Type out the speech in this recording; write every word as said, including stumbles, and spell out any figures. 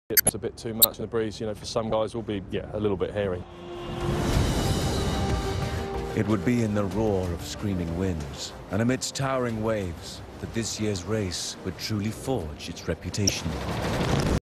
It's a bit too much in the breeze, you know, for some guys will be, yeah, a little bit hairy. It would be in the roar of screaming winds and amidst towering waves that this year's race would truly forge its reputation.